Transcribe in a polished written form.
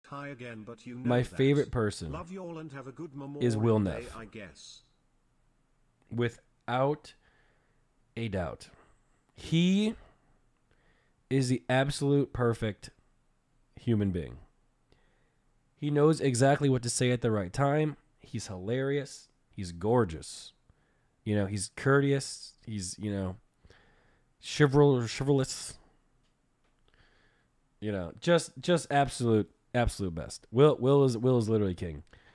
Hi again, but you know My that. favorite person Love y'all and have a good is Will Memorial Day, Neff. I guess. Without a doubt. He is the absolute perfect human being. He knows exactly what to say at the right time. He's hilarious. He's gorgeous. You know, he's courteous. He's, you know, chivalrous. You know, just absolute best. Will is literally king.